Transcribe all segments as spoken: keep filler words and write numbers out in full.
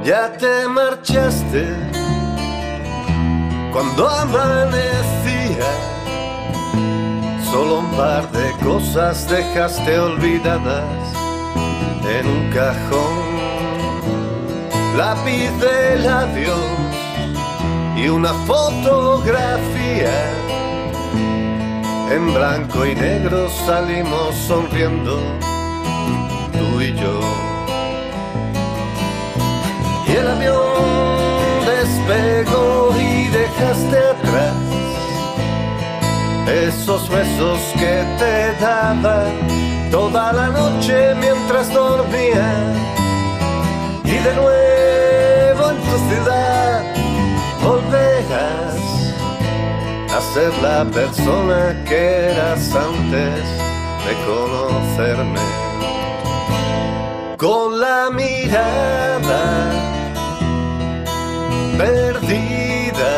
Ya te marchaste cuando amanecía, solo un par de cosas dejaste olvidadas en un cajón. Lápiz de labios y una fotografía. En blanco y negro salimos sonriendo, tú y yo. Y el avión despegó y dejaste atrás esos besos que te daba toda la noche mientras dormía. Y de nuevo en tu ciudad volverás a ser la persona que eras antes de conocerme. Con la mirada perdida,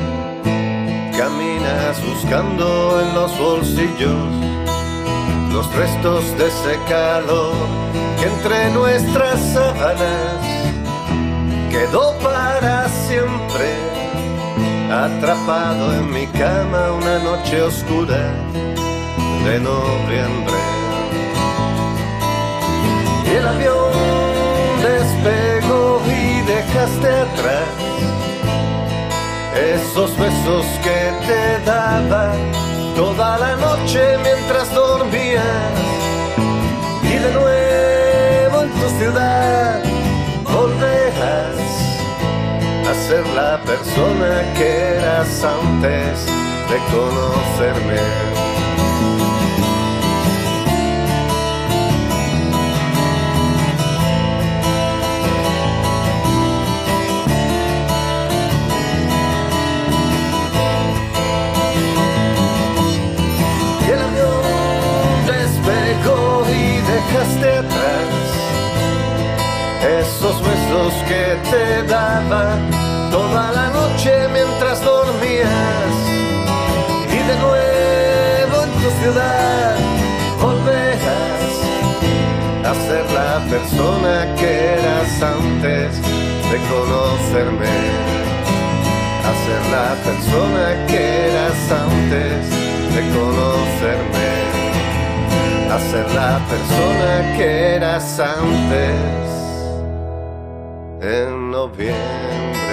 caminas buscando en los bolsillos los restos de ese calor que entre nuestras sábanas quedó para siempre, atrapado en mi cama una noche oscura de noviembre. Y el avión despegó y dejaste atrás esos besos que te daba toda la noche mientras dormías. Y de nuevo en tu ciudad volverás a ser la persona que eras antes de conocerme. Y el avión despegó y dejaste atrás esos besos que te daba toda la noche mientras dormías. Y de nuevo en tu ciudad volverás a ser la persona que eras antes de conocerme. A ser la persona que eras antes de conocerme. A ser la persona que eras antes en noviembre.